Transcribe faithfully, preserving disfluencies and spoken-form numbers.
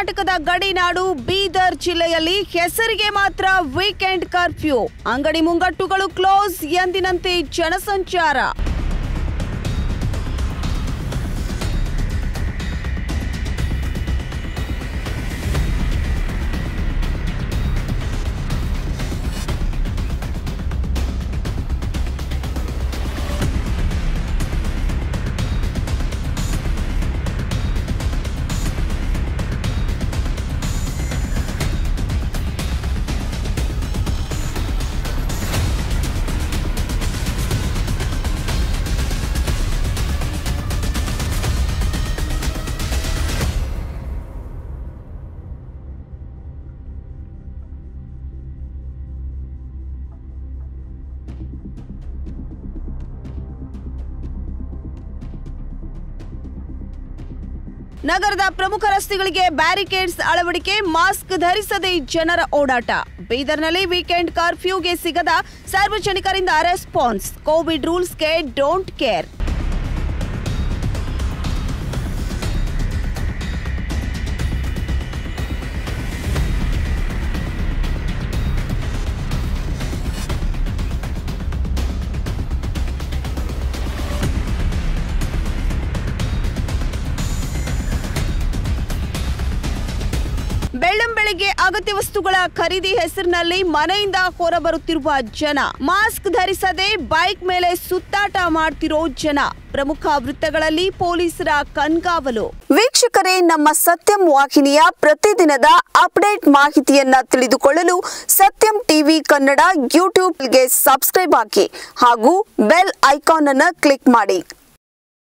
ಕರ್ನಾಟಕದ ಗಡಿನಾಡು ಬೀದರ್ ಜಿಲ್ಲೆಯಲ್ಲಿ ಹೆಸರಿಗೆ ಮಾತ್ರ ವೀಕೆಂಡ್ ಕರ್ಫ್ಯೂ. ಅಂಗಡಿ ಮುಂಗಟ್ಟುಗಳು ಕ್ಲೋಸ್, ಎಂದಿನಂತೆ ಜನಸಂಚಾರ. ನಗರದ ಪ್ರಮುಖ ರಸ್ತೆಗಳಿಗೆ ಬ್ಯಾರಿಕೇಡ್ಸ್ ಅಳವಡಿಕೆ, ಮಾಸ್ಕ್ ಧರಿಸದೆ ಜನರ ಓಡಾಟ. ಬೀದರ್ನಲ್ಲಿ ವೀಕೆಂಡ್ ಕರ್ಫ್ಯೂಗೆ ಸಿಗದ ಸಾರ್ವಜನಿಕರಿಂದ ರೆಸ್ಪಾನ್ಸ್. ಕೋವಿಡ್ ರೂಲ್ಸ್ಗೆ ಡೋಂಟ್ ಕೇರ್. ಬೆಳ್ಳಂಬೆಳಗ್ಗೆ ಅಗತ್ಯ ವಸ್ತುಗಳ ಖರೀದಿ ಹೆಸರಿನಲ್ಲಿ ಮನೆಯಿಂದ ಹೊರಬರುತ್ತಿರುವ ಜನ, ಮಾಸ್ಕ್ ಧರಿಸದೆ ಬೈಕ್ ಮೇಲೆ ಸುತ್ತಾಟ ಮಾಡ್ತಿರೋ ಜನ, ಪ್ರಮುಖ ವೃತ್ತಗಳಲ್ಲಿ ಪೊಲೀಸರ ಕಣ್ಗಾವಲು. ವೀಕ್ಷಕರೇ, ನಮ್ಮ ಸತ್ಯಂ ವಾಹಿನಿಯ ಪ್ರತಿದಿನದ ಅಪ್ಡೇಟ್ ಮಾಹಿತಿಯನ್ನ ತಿಳಿದುಕೊಳ್ಳಲು ಸತ್ಯಂ ಟಿವಿ ಕನ್ನಡ ಯೂಟ್ಯೂಬ್ಗೆ ಸಬ್ಸ್ಕ್ರೈಬ್ ಹಾಕಿ ಹಾಗೂ ಬೆಲ್ ಐಕಾನ್ ಅನ್ನು ಕ್ಲಿಕ್ ಮಾಡಿ.